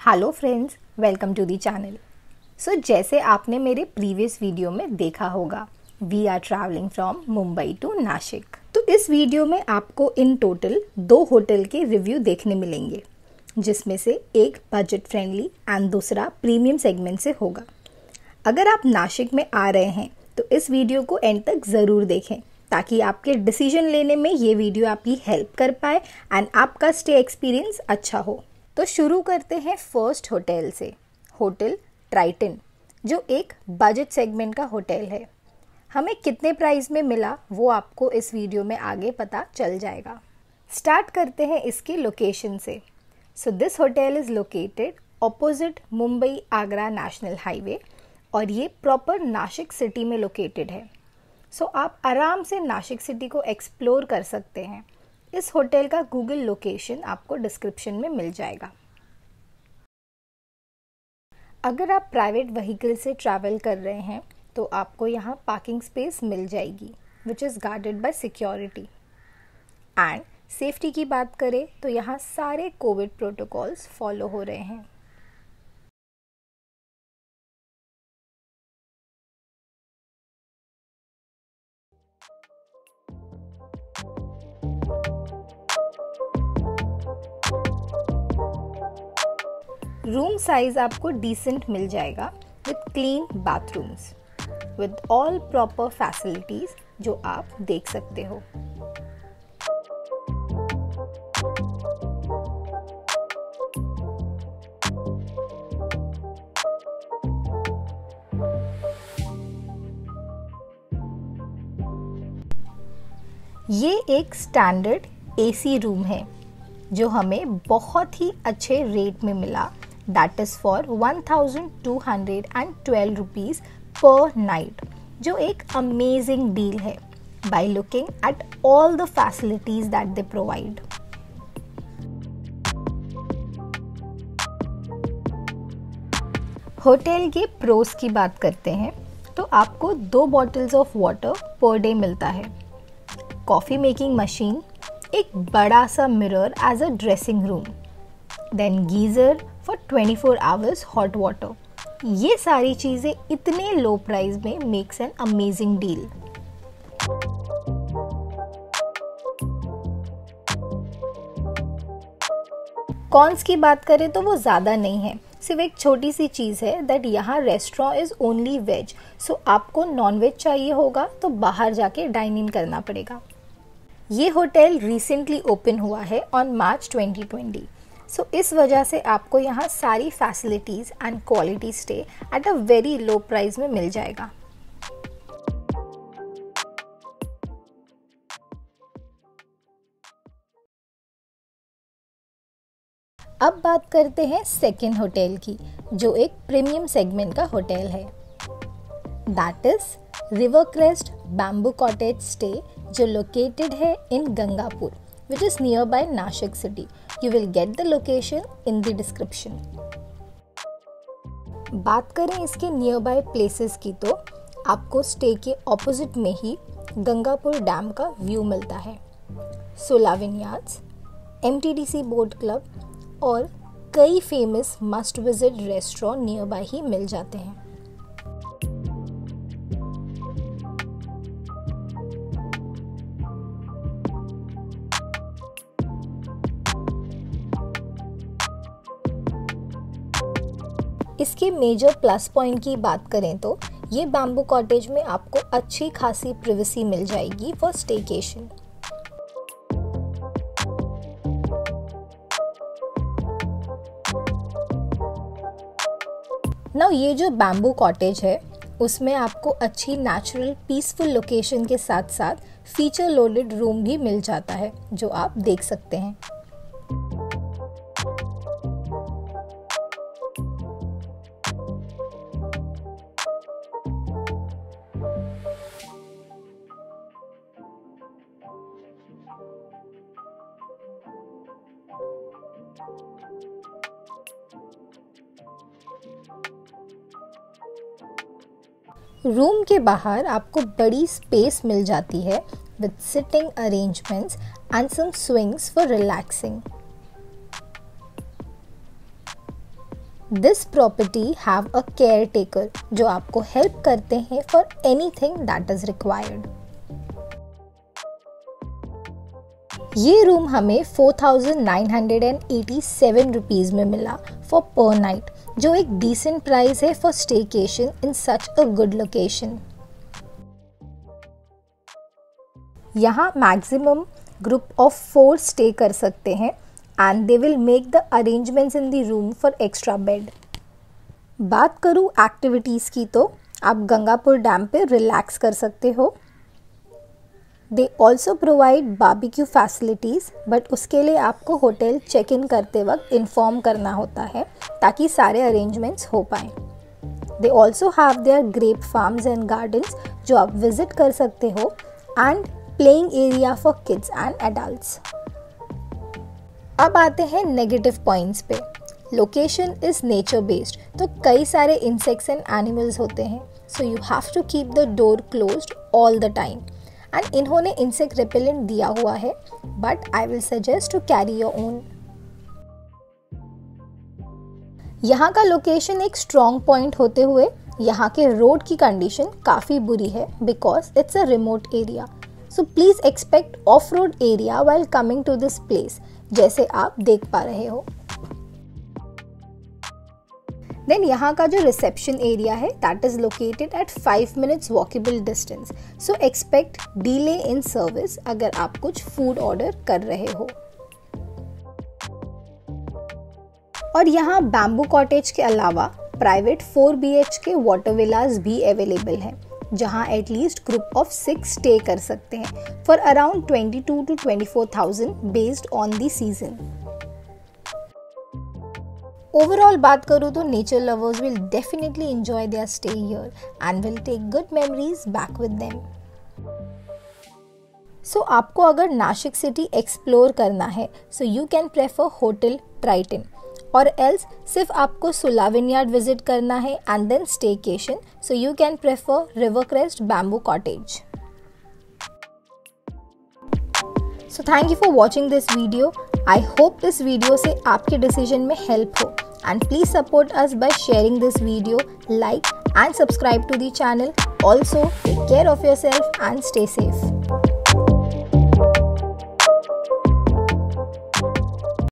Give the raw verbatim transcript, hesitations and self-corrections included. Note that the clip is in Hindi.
Hello friends, welcome to the channel. So जैसे आपने मेरे प्रीवियस वीडियो में देखा होगा, we are travelling from Mumbai to Nashik. तो इस वीडियो में आपको इन टोटल दो होटल के रिव्यू देखने मिलेंगे, जिसमें से एक बजट फ्रेंडली एंड दूसरा प्रीमियम सेगमेंट से होगा। अगर आप नासिक में आ रहे हैं तो इस वीडियो को एंड तक ज़रूर देखें, ताकि आपके डिसीजन लेने में ये वीडियो आपकी हेल्प कर पाए एंड आपका स्टे एक्सपीरियंस अच्छा हो। तो शुरू करते हैं फर्स्ट होटल से, होटल ट्राइटन, जो एक बजट सेगमेंट का होटल है। हमें कितने प्राइस में मिला वो आपको इस वीडियो में आगे पता चल जाएगा। स्टार्ट करते हैं इसकी लोकेशन से। So this hotel is located opposite Mumbai Agra national highway और ये प्रॉपर नासिक सिटी में लोकेटेड है। सो so, आप आराम से नासिक सिटी को एक्सप्लोर कर सकते हैं। इस होटल का गूगल लोकेशन आपको डिस्क्रिप्शन में मिल जाएगा। अगर आप प्राइवेट व्हीकल से ट्रैवल कर रहे हैं तो आपको यहाँ पार्किंग स्पेस मिल जाएगी, which is guarded by security. And safety की बात करें तो यहाँ सारे कोविड प्रोटोकॉल्स फॉलो हो रहे हैं। रूम साइज आपको डिसेंट मिल जाएगा with clean bathrooms with all proper facilities जो आप देख सकते हो। ये एक स्टैंडर्ड एसी रूम है जो हमें बहुत ही अच्छे रेट में मिला। That is for one thousand two hundred twelve rupees per night, जो एक amazing deal है by looking at all the facilities that they provide. Hotel के प्रोस की बात करते हैं तो आपको दो bottles of water per day मिलता है, कॉफ़ी मेकिंग मशीन, एक बड़ा सा mirror as a dressing room, then geyser for twenty four hours hot water. ये सारी चीज़ें इतने लो प्राइस में makes an amazing deal. Cons की बात करें तो वो ज़्यादा नहीं है, सिर्फ एक छोटी सी चीज़ है दैट यहाँ restaurant is only veg. So आपको नॉन वेज चाहिए होगा तो बाहर जाके डाइन इन करना पड़ेगा। ये होटल रिसेंटली ओपन हुआ है on March twenty twenty. So so, इस वजह से आपको यहाँ सारी facilities and quality stay at a very low price में मिल जाएगा। अब बात करते हैं सेकेंड होटल की, जो एक प्रीमियम सेगमेंट का होटल है। That is Rivercrest bamboo cottage stay, जो लोकेटेड है in Gangapur, which is nearby Nashik city. You will get the location in the description. बात करें इसके नियर बाय प्लेसेस की तो आपको स्टे के ऑपोजिट में ही गंगापुर डैम का व्यू मिलता है, Sula vineyards, M T D C boat club और कई famous must visit restaurant nearby ही मिल जाते हैं। इसके मेजर प्लस पॉइंट की बात करें तो ये बैम्बू कॉटेज में आपको अच्छी खासी प्राइवेसी मिल जाएगी फॉर स्टेकेशन। नाउ ये जो बैम्बू कॉटेज है उसमें आपको अच्छी नेचुरल पीसफुल लोकेशन के साथ साथ फीचर लोडेड रूम भी मिल जाता है, जो आप देख सकते हैं। रूम के बाहर आपको बड़ी स्पेस मिल जाती है with sitting arrangements and some swings for relaxing. This property have a caretaker जो आपको हेल्प करते हैं for anything that is required. ये रूम हमें four thousand nine hundred eighty seven rupees में मिला फॉर पर नाइट, जो एक डिसेंट प्राइस है for staycation in such a good location. यहाँ maximum group of four stay कर सकते हैं and they will make the arrangements in the room for extra bed. बात करूँ एक्टिविटीज़ की तो आप गंगापुर डैम पे रिलैक्स कर सकते हो। They also provide barbecue facilities, but उसके लिए आपको होटल चेक इन करते वक्त इन्फॉर्म करना होता है ताकि सारे अरेंजमेंट्स हो पाएँ। They also have their grape farms and gardens जो आप विजिट कर सकते हो and playing area for kids and adults. अब आते हैं नेगेटिव पॉइंट्स पे। लोकेशन इज़ नेचर बेस्ड, तो कई सारे इंसेक्ट्स एंड एनिमल्स होते हैं, so you have to keep the door closed all the time. And इन्होंने इंसेक्ट रिपेलेंट दिया हुआ है, but I will suggest to carry your own. यहाँ का लोकेशन एक स्ट्रॉन्ग पॉइंट होते हुए यहाँ के रोड की कंडीशन काफ़ी बुरी है because it's a remote area, so please expect off road area while coming to this place, जैसे आप देख पा रहे हो। देन यहाँ का जो रिसेप्शन एरिया है that is located at five minutes walkable distance, so expect delay in service अगर आप कुछ फूड ऑर्डर कर रहे हो। और यहाँ बैम्बू कॉटेज के अलावा private four B H K water villas भी अवेलेबल हैं, जहाँ at least group of six stay कर सकते हैं for around twenty two to twenty four thousand based on the season. Overall बात करूँ तो nature lovers will definitely enjoy their stay here and will take good memories back with them. So आपको अगर नासिक सिटी एक्सप्लोर करना है so you can prefer hotel Triton, और एल्स सिर्फ आपको सुला विनयार्ड विजिट करना है and then staycation, so you can prefer Rivercrest bamboo cottage. So thank you for watching this video. I hope इस वीडियो से आपके डिसीजन में हेल्प हो, and please support us by sharing this video, like and subscribe to the channel. Also, take care of yourself and stay safe.